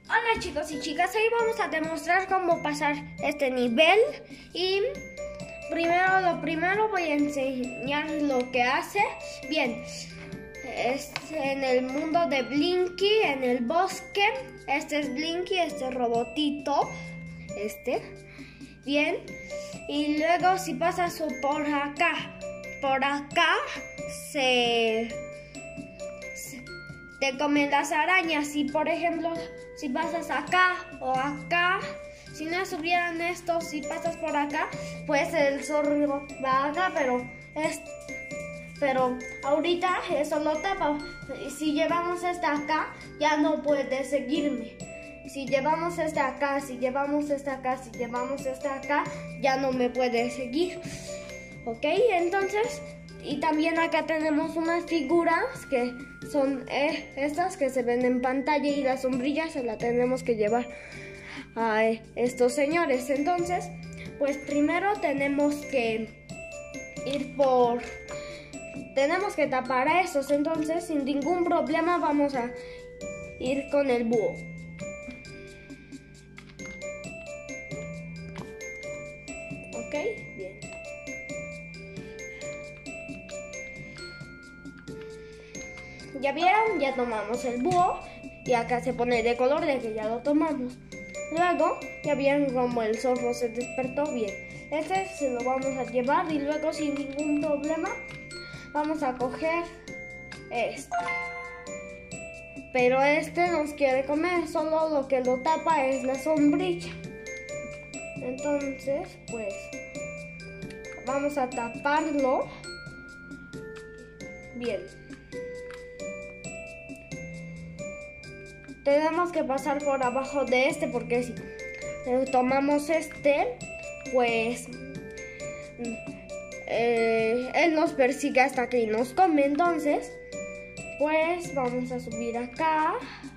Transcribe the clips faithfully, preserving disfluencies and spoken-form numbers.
Hola chicos y chicas, hoy vamos a demostrar cómo pasar este nivel y primero lo primero voy a enseñar lo que hace. Bien, es en el mundo de Blinky, en el bosque. Este es Blinky, este robotito, este. Bien, y luego si pasas por acá, por acá se... te comen las arañas. Y por ejemplo, si pasas acá o acá, si no estuvieran estos, si pasas por acá, pues el zorro va acá, pero es, pero ahorita eso lo tapa. Y si llevamos este acá, ya no puede seguirme. Si llevamos este acá, si llevamos este acá, si llevamos este acá, ya no me puede seguir. ¿Ok? Entonces... y también acá tenemos unas figuras que son eh, estas que se ven en pantalla, y la sombrilla se la tenemos que llevar a eh, estos señores. Entonces, pues primero tenemos que ir por... tenemos que tapar a estos. Entonces, sin ningún problema vamos a ir con el búho. ¿Ok? Bien. ¿Ya vieron? Ya tomamos el búho y acá se pone de color de que ya lo tomamos. Luego, ya vieron como el zorro se despertó. Bien, este se lo vamos a llevar y luego sin ningún problema vamos a coger este. Pero este nos quiere comer, solo lo que lo tapa es la sombrilla. Entonces, pues, vamos a taparlo. Bien. Tenemos que pasar por abajo de este, porque si tomamos este, pues eh, él nos persigue hasta que nos come. Entonces, pues vamos a subir acá.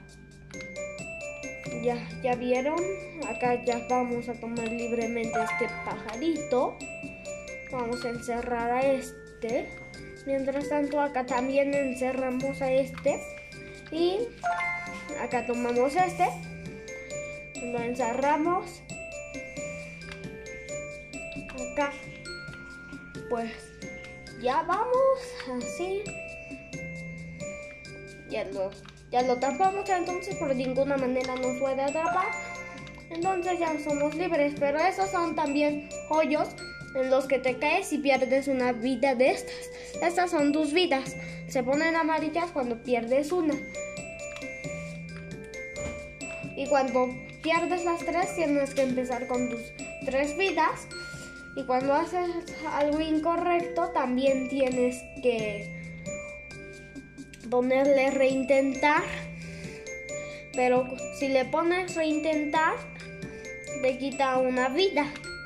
Ya, ya vieron, acá ya vamos a tomar libremente este pajarito. Vamos a encerrar a este. Mientras tanto, acá también encerramos a este. Y acá tomamos este, lo encerramos. Acá, pues ya vamos, así. Ya lo, ya lo tapamos, entonces por ninguna manera nos puede atrapar. Entonces ya somos libres, pero esos son también hoyos en los que te caes y pierdes una vida de estas. Estas son tus vidas. Se ponen amarillas cuando pierdes una. Y cuando pierdes las tres, tienes que empezar con tus tres vidas. Y cuando haces algo incorrecto, también tienes que ponerle reintentar. Pero si le pones reintentar, te quita una vida.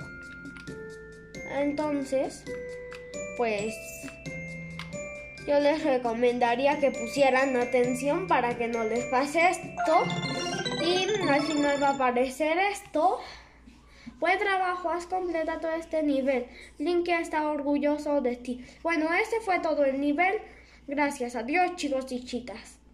Entonces, pues yo les recomendaría que pusieran atención para que no les pase esto. Y al final va a aparecer esto. Buen trabajo, has completado todo este nivel. Blinky está orgulloso de ti. Bueno, este fue todo el nivel. Gracias, adiós chicos y chicas.